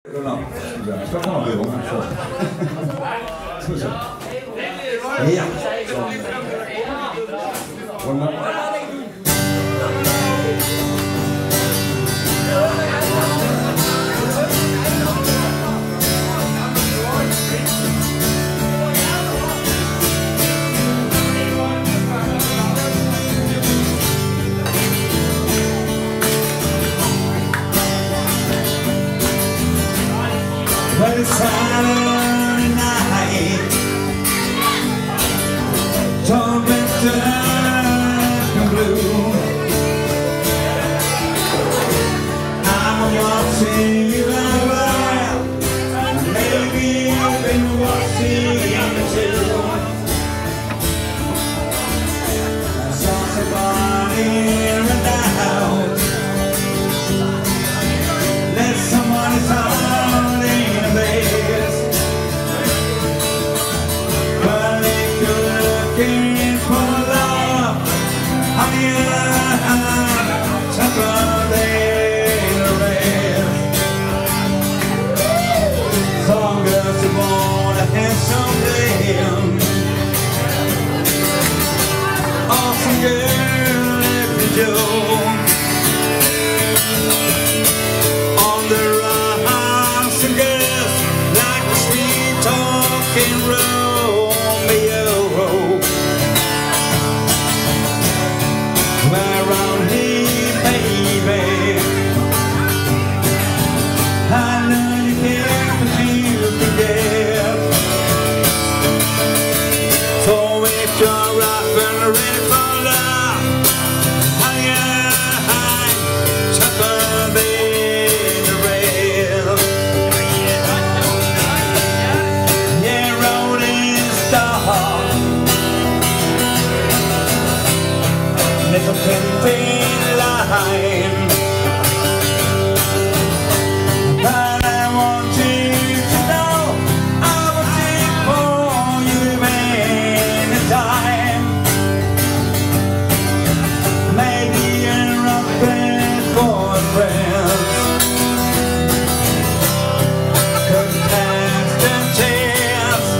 No, scusa, aspetta no, bevo, non so. Scusa. Via. But it's Saturday night, tormented and blue. I'm watching you well, maybe you've been watching too. I saw somebody run out, let somebody talk. Awesome girl, if you do on the rocks and girls like a sweet talking Romeo. Where around here, baby, I know you care, but you forget. So if you're rough and ready for love, chuck her in the rail. Yeah, rolling star, little tempting line. But I want you to know I will sing for you anytime. Maybe you're up there for friends, 'cause that's the chance.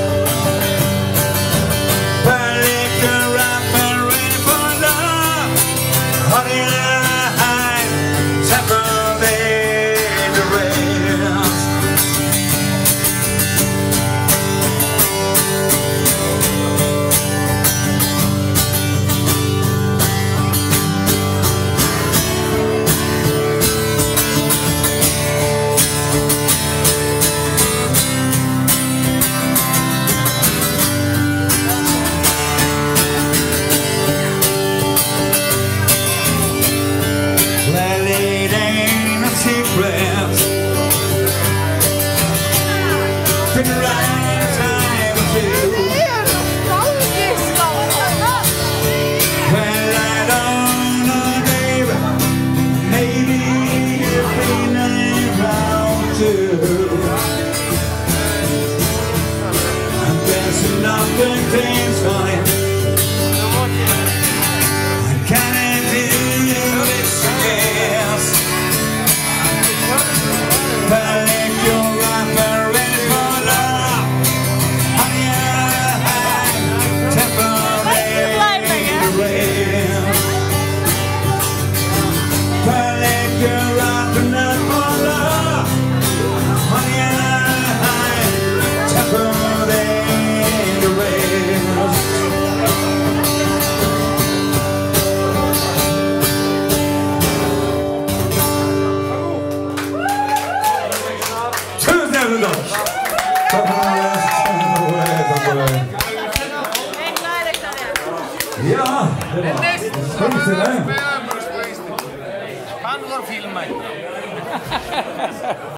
But if you're up and ready for love, honey, I'm separate the rails. Well, it ain't a secret, pick the right time or two. Well, I don't know, baby, maybe you've been around too. I'm guessing nothing things fine. Can I do this again? But if you're up and ready for love, honey, I'm temporary rail. But if you're up and ready for love, honey, I'm temporary rail. Ja, det var det. Han var filmat.